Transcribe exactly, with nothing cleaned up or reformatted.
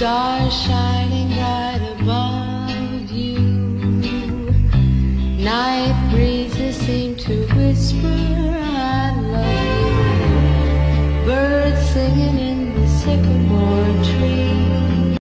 stars shining bright above you. Night breezes seem to whisper, I love you. Birds singing in the sycamore tree.